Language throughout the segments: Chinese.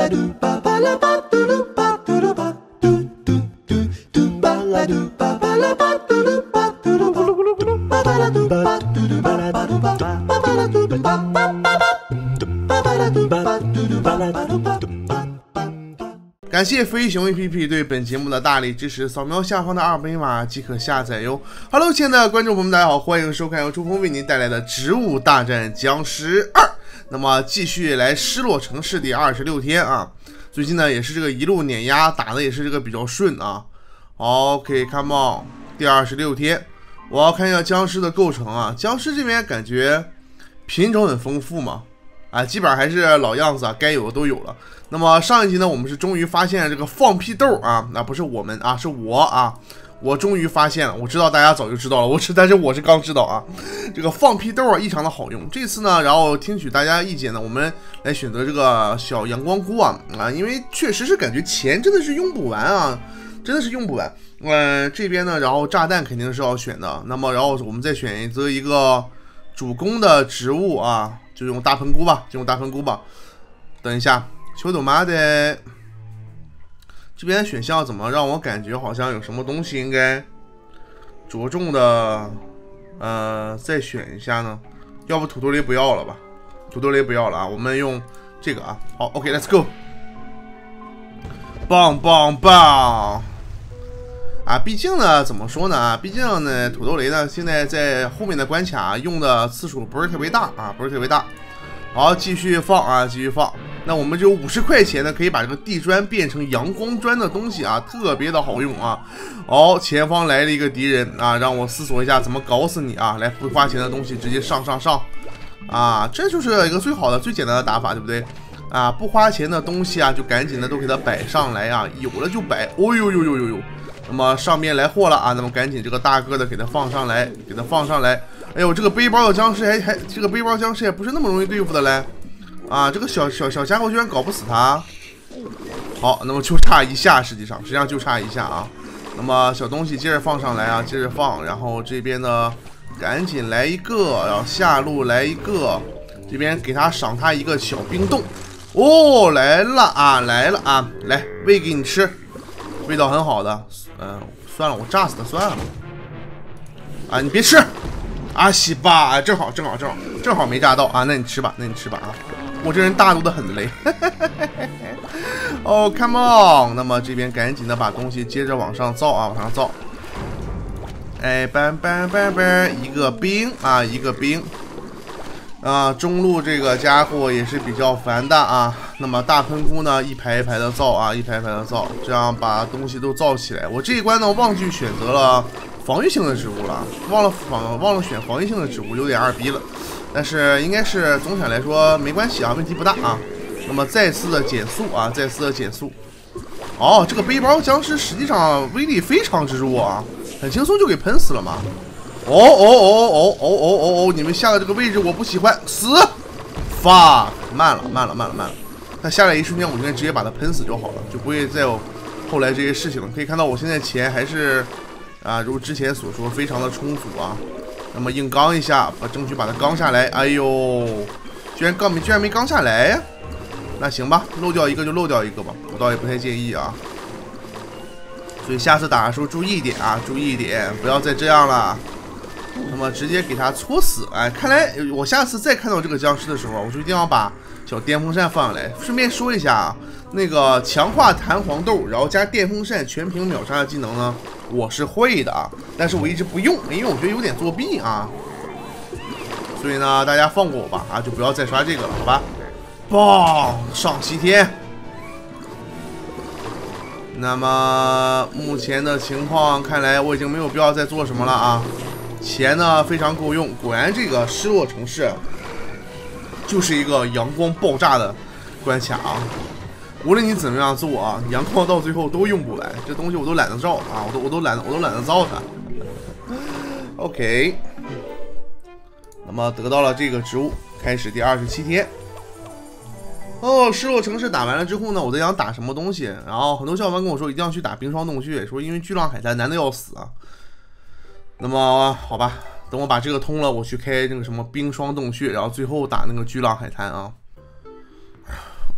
感谢飞熊 APP 对本节目的大力支持，扫描下方的二维码即可下载哟。Hello， 亲爱的观众朋友们，大家好，欢迎收看由朱峰为您带来的《植物大战僵尸2》。那么继续来失落城市第26天啊，最近呢也是这个一路碾压，打的也是这个比较顺啊。OK，come on， 第26天，我要看一下僵尸的构成啊。僵尸这边感觉品种很丰富嘛，啊，基本上还是老样子啊，该有的都有了。那么上一集呢，我们是终于发现了这个放屁豆啊，那不是我们啊，是我啊，我终于发现了。我知道大家早就知道了，但是我是刚知道啊。这个放屁豆啊，异常的好用。这次呢，然后听取大家意见呢，我们来选择这个小阳光菇啊，因为确实是感觉钱真的是用不完啊，真的是用不完。这边呢，然后炸弹肯定是要选的。那么然后我们再选择一个主攻的植物啊，就用大喷菇吧，等一下。秋豆妈的，这边选项怎么让我感觉好像有什么东西应该着重的，再选一下呢？要不土豆雷不要了吧？土豆雷不要了啊，我们用这个啊。好 ，OK，Let's go， 棒棒棒！啊，毕竟呢，怎么说呢？毕竟呢，土豆雷呢，现在在后面的关卡用的次数不是特别大啊，不是特别大。好，继续放啊，继续放。那我们就50块钱呢，可以把这个地砖变成阳光砖的东西啊，特别的好用啊。好，前方来了一个敌人啊，让我思索一下怎么搞死你啊！来，不花钱的东西直接上啊，这就是一个最好的、最简单的打法，对不对？啊，不花钱的东西啊，就赶紧的都给它摆上来啊，有了就摆。哦呦呦呦呦呦！那么上面来货了啊，那么赶紧这个大个的给它放上来，哎呦，这个背包的僵尸这个背包僵尸也不是那么容易对付的嘞。啊，这个小家伙居然搞不死他。好，那么就差一下，实际上就差一下啊。那么小东西接着放上来啊，接着放，然后这边呢赶紧来一个，然后下路来一个，这边给他赏他一个小冰冻。哦，来了啊，来喂给你吃，味道很好的。算了，我炸死他算了。啊，你别吃。啊，西吧，正好没炸到啊，那你吃吧啊。我这人大度的很嘞。哦 ，come on！ 那么这边赶紧的把东西接着往上造啊，哎，一个兵啊，中路这个家伙也是比较烦的啊。那么大喷菇呢，一排一排的造啊，这样把东西都造起来。我这一关呢，忘记选择了防御性的植物了，忘了选防御性的植物，有点二逼了。但是应该是总体来说没关系啊，问题不大啊。那么再次的减速。哦，这个背包僵尸实际上威力非常之弱啊，很轻松就给喷死了嘛。哦，你们下的这个位置我不喜欢，死 ！fuck， 慢了。他下来一瞬间，我应该直接把他喷死就好了，就不会再有后来这些事情了。可以看到我现在钱还是啊，如之前所说非常的充足啊。那么硬刚一下，争取把它刚下来。哎呦，居然没刚下来呀！那行吧，漏掉一个就漏掉一个吧，我倒也不太介意啊。所以下次打的时候注意一点啊，不要再这样了。那么直接给它戳死。哎，看来我下次再看到这个僵尸的时候，我就一定要把小电风扇放下来。顺便说一下啊，那个强化弹簧豆，然后加电风扇全屏秒杀的技能呢，我是会的啊，但是我一直不用，因为我觉得有点作弊啊。所以呢，大家放过我吧啊，就不要再刷这个了，好吧？棒，上西天。那么目前的情况看来，我已经没有必要再做什么了啊。钱呢非常够用，果然这个失落城市就是一个阳光爆炸的关卡啊。无论你怎么样做啊，阳光到最后都用不完，这东西我都懒得造啊，我都懒得造它。OK， 那么得到了这个植物，开始第27天。哦，失落城市打完了之后呢，我在想打什么东西，然后很多小伙伴跟我说一定要去打冰霜洞穴，说因为巨浪海滩难的要死啊。那么好吧，等我把这个通了，我去开那个什么冰霜洞穴，然后最后打那个巨浪海滩啊。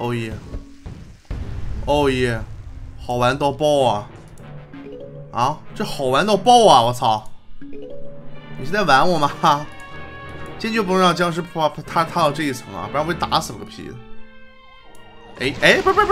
哦耶，哦耶，好玩到爆啊！啊，这好玩到爆啊！我操，你是在玩我吗？坚决不能让僵尸踏到这一层啊，不然我被打死了个屁！哎哎，不，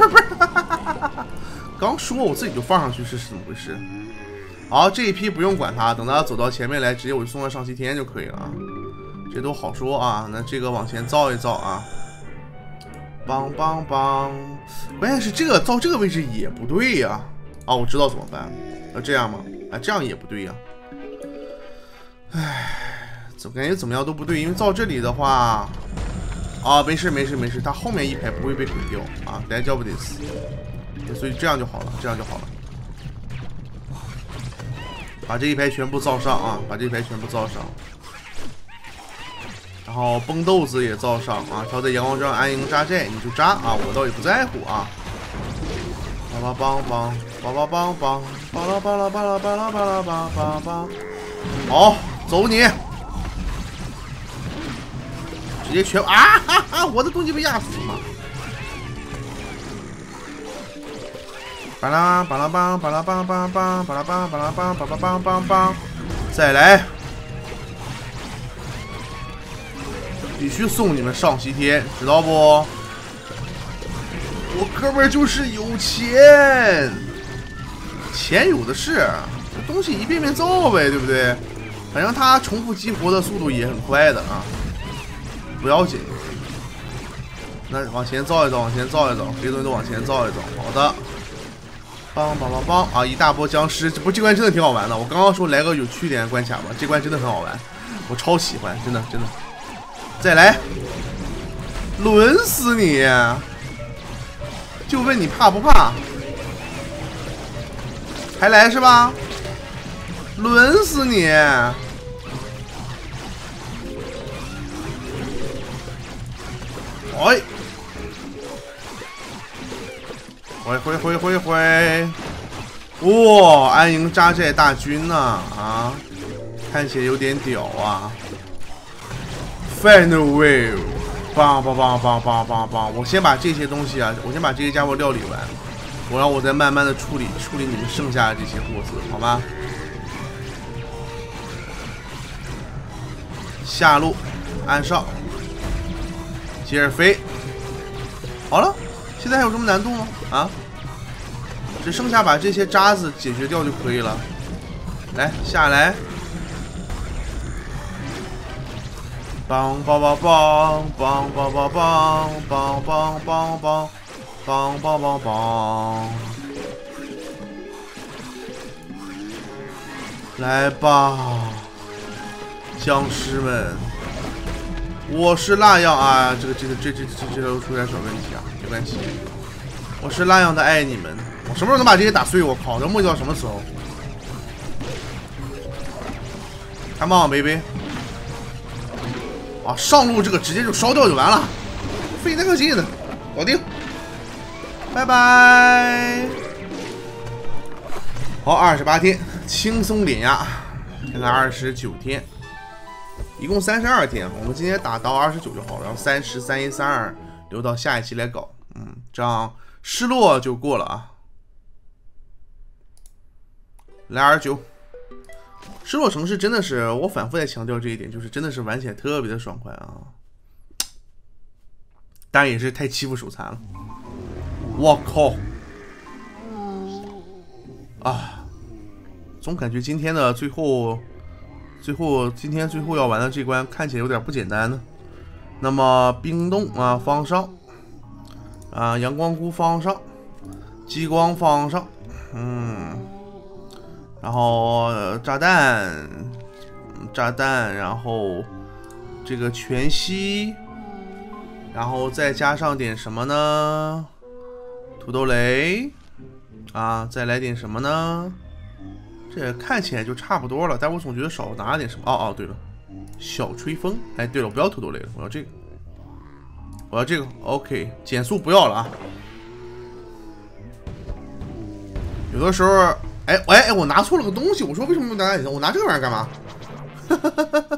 刚说我自己就放上去是怎么回事？好，这一批不用管它，等它走到前面来，直接我就送它上西天就可以了啊。这都好说啊，那这个往前造一造啊。梆，关键是这个造这个位置也不对呀！啊，我知道怎么办，要这样吗？啊，这样也不对呀。唉，感觉怎么样都不对，因为造这里的话，啊，没事，它后面一排不会被毁掉啊，大家不得死，所以这样就好了，把这一排全部造上啊，然后崩豆子也造上啊，挑在阳光上安营扎寨你就扎啊，我倒也不在乎啊。好，走你！直接全啊哈哈！我的东西被压死了。再来！必须送你们上西天，知道不？我哥们儿就是有钱，钱有的是，这东西一遍遍造呗，对不对？反正它重复激活的速度也很快的啊，不要紧。那往前造一造，这些东西都往前造一造。好的，梆啊！一大波僵尸，这关真的挺好玩的。我刚刚说来个有趣点关卡吧，这关真的很好玩，我超喜欢，真的。再来，抡死你！就问你怕不怕？还来是吧？抡死你！哎，回！哇，安营扎寨大军呐！啊，看起来有点屌啊 ！Final wave， 梆！我先把这些东西啊，我先把这些家伙料理完，然后我再慢慢的处理你们剩下的这些货子，好吗？下路，按上，接着飞。好了，现在还有什么难度吗？啊，只剩下把这些渣子解决掉就可以了。来，下来。梆，来吧，僵尸们！我是那样啊，这都出点小问题啊，没关系。我是那样的爱你们，我什么时候能把这些打碎？我靠，这磨叽到什么时候 ？Come on baby！ 啊，上路这个直接就烧掉就完了，费那个劲的，搞定，拜拜。好，28天轻松碾压，现在29天，一共32天，我们今天打到29就好了，然后30、31、32留到下一期来搞，这样失落就过了啊。来29。失落城市真的是，我反复在强调这一点，就是真的是玩起来特别的爽快啊！当然也是太欺负手残了，我靠！啊，总感觉今天的最后要玩的这关看起来有点不简单呢。那么冰冻啊放上，啊阳光菇放上，激光放上，然后炸弹，然后这个全息，然后再加上点什么呢？土豆雷啊，再来点什么呢？这看起来就差不多了，但我总觉得少拿了点什么。哦，对了，小吹风。哎，对了，我不要土豆雷了，我要这个。OK， 减速不要了啊。有的时候。哎，我拿错了个东西。我说为什么不拿点？我拿这个玩意儿干嘛？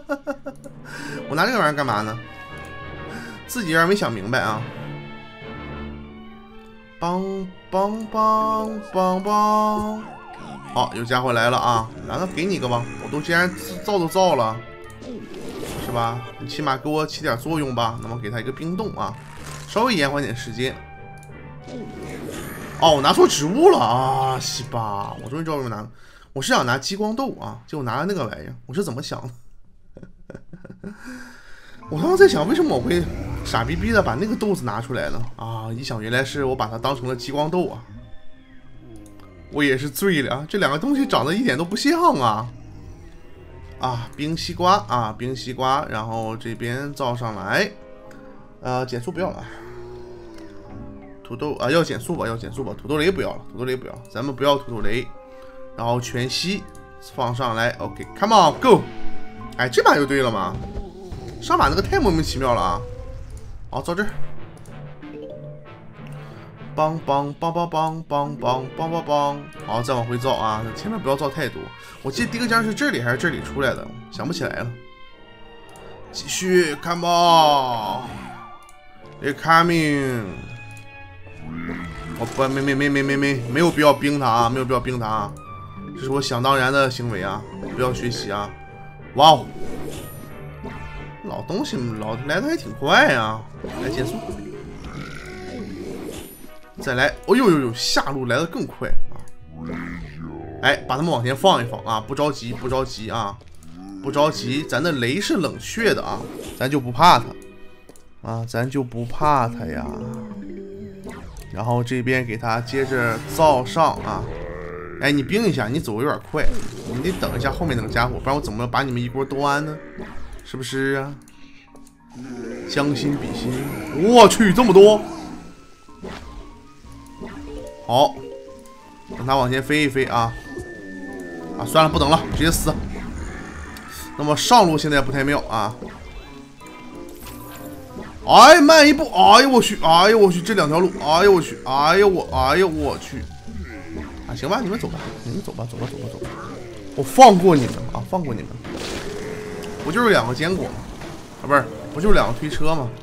我拿这个玩意儿干嘛呢？自己有点没想明白啊。 梆梆梆梆梆。好，有家伙来了啊！然后给你一个吧，我都既然造都造了，是吧？你起码给我起点作用吧。那么给他一个冰冻啊，稍微延缓点时间。哦，我拿错植物了啊！西巴，我终于知道为什么拿，我是想拿激光豆啊，结果拿了那个玩意儿，我是怎么想的？我刚刚在想，为什么我会傻逼逼的把那个豆子拿出来呢？啊，一想原来是我把它当成了激光豆啊！我也是醉了，这两个东西长得一点都不像啊！啊，冰西瓜啊，冰西瓜，然后这边造上来，减速不要了。土豆啊，要减速吧，要减速吧。土豆雷不要了，土豆雷不要，咱们不要土豆雷。然后全息放上来 ，OK，Come on go！ 哎，这把就对了嘛。上把那个太莫名其妙了啊！好，到这儿。梆梆梆梆梆梆梆梆梆梆，好，再往回造啊！前面不要造太多。我记得第一个奖是这里还是这里出来的，想不起来了。继续 ，Come on，They're coming。我不，没有必要冰他啊，没有必要冰他啊，这是我想当然的行为啊，不要学习啊！哇哦，老东西老来的还挺快啊，来减速。再来，哦呦呦呦，下路来的更快啊！哎，把他们往前放一放啊，不着急，不着急啊，不着急，咱的雷是冷却的啊，咱就不怕他啊，咱就不怕他呀。然后这边给他接着造上啊！哎，你冰一下，你走有点快，你得等一下后面那个家伙，不然我怎么把你们一锅都安呢？是不是啊？将心比心，我去，这么多！好，等他往前飞一飞啊！啊，算了，不等了，直接死。那么上路现在不太妙啊！哎，慢一步！哎呦我去！哎呦我去！这两条路！哎呦我去！哎呦我去！啊，行吧，你们走吧，你们走吧，走吧，走吧，走吧！我放过你们啊，放过你们！不就是两个坚果吗？啊，不就是两个推车吗？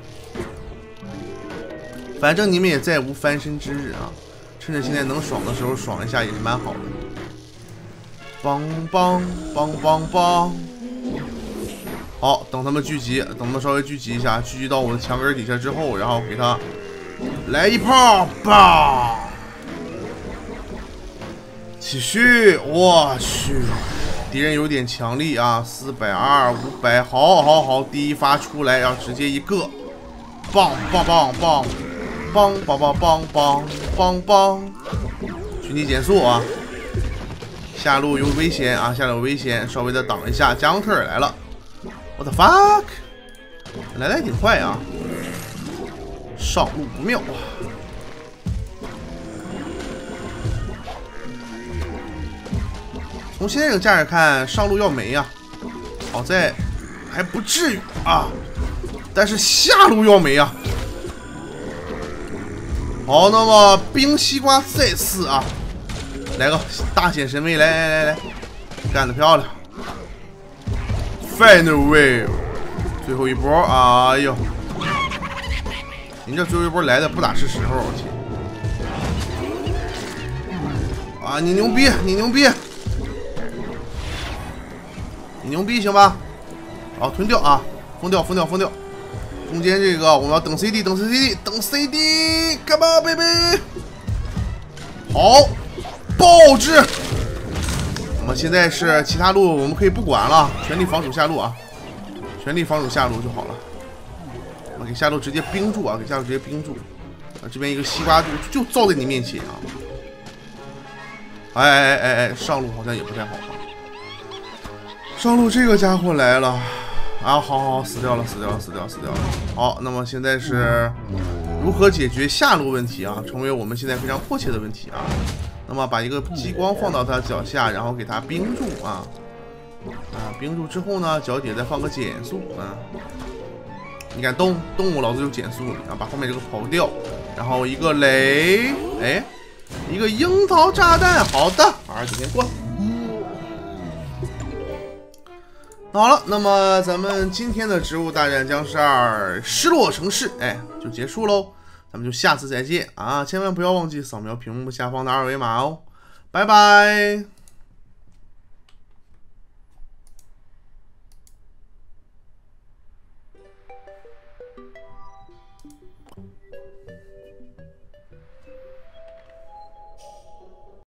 反正你们也再无翻身之日啊！趁着现在能爽的时候爽一下也是蛮好的。梆梆梆梆梆！好，等他们聚集，等他们稍微聚集一下，聚集到我的墙根底下之后，然后给他来一炮，爆！继续，我去，敌人有点强力啊，420、500，好，第一发出来，然后直接一个，棒棒棒棒，棒棒棒棒棒棒棒，群体减速啊！下路有危险啊，下路有危险，稍微的挡一下，加农特尔来了。What the fuck！ 来的还挺快啊，上路不妙啊！从现在这个架势看，上路要没啊，好在还不至于啊，但是下路要没啊。好，那么冰西瓜再次啊，来个大显神威，来，干得漂亮！ Final wave， 最后一波，哎呦，您这最后一波来的不打是时候，我天！啊，你牛逼，你牛逼，你牛逼，行吧？好，吞掉啊，封掉！中间这个我们要等 CD， 等 CD，Come on baby！ 好，爆制！ 我们现在是其他路我们可以不管了，全力防守下路啊，全力防守下路就好了。我们给下路直接冰住啊，给下路直接冰住。啊，这边一个西瓜就造在你面前啊！哎，上路好像也不太好啊。上路这个家伙来了啊！好，死掉了。好，那么现在是如何解决下路问题啊？成为我们现在非常迫切的问题啊！ 那么把一个激光放到他脚下，然后给他冰住啊！冰住之后呢，脚底再放个减速啊！你敢动物，老子就减速你啊！把后面这个刨掉，然后一个雷，哎，一个樱桃炸弹，好的，29天过了。好了，那么咱们今天的植物大战僵尸2失落城市，哎，就结束喽。 咱们就下次再见啊！千万不要忘记扫描屏幕下方的二维码哦，拜拜。